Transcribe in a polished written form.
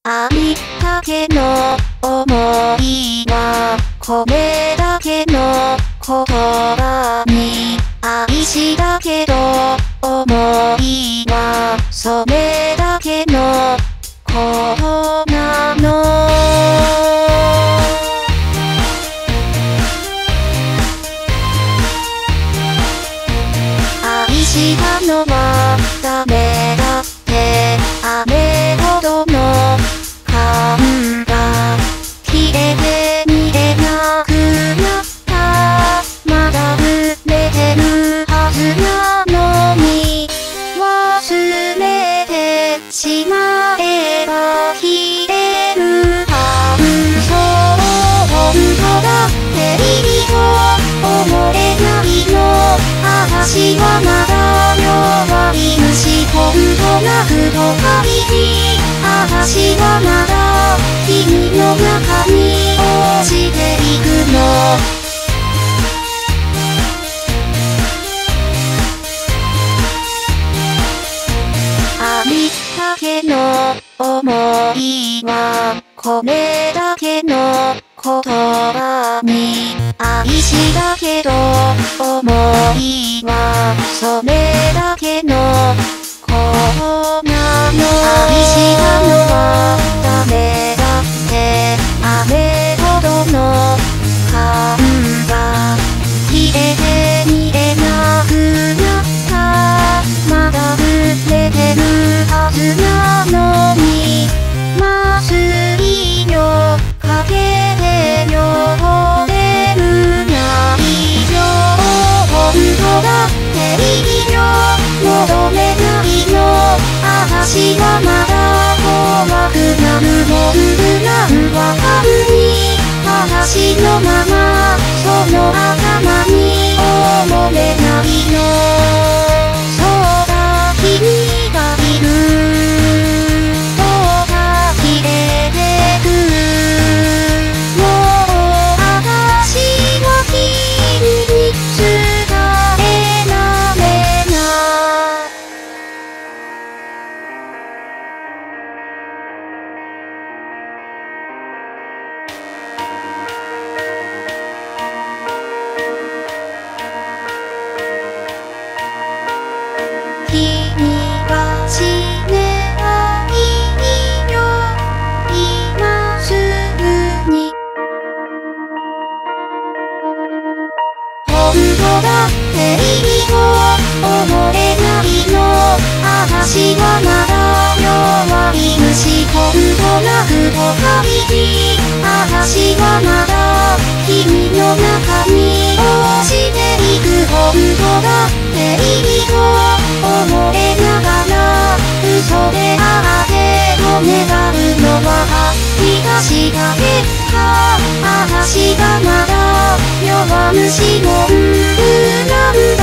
ありだけの想いはこれだけの言葉に愛しだけど想いはそれだけのことなの。愛したのは誰だってあれほどの感が消えて見えなくなった。まだ触れてるはずなのに忘れてしまえば消えるは嘘。本当だっていいと思えないの。私はまだ弱い虫。本当なくと限り私はまだ君の中に落ちていくの。ありだけの想いはこれだけの言葉に愛しだけど想いはそれだけのことなの。愛したのは誰だってあれほどの感が消えて見えなくなった。まだ触れてるはずなのに麻酔をかけて汚れる内情。本当だっていいよ求めないの。私はまだ怖くなるもんなんわかるに私のままその頭に思えないの。そうだ君がいるとか消えてく。もう私は君に伝えられない。君は死ねばいいよ今すぐに。本当だっていいと思えないの。私はまだ弱い虫。本当なくと限り私はまだ君の中に落ちていく。本当だっていいと思えながら嘘であっても願うのは東だけか。私がまだ弱虫もんなんだ。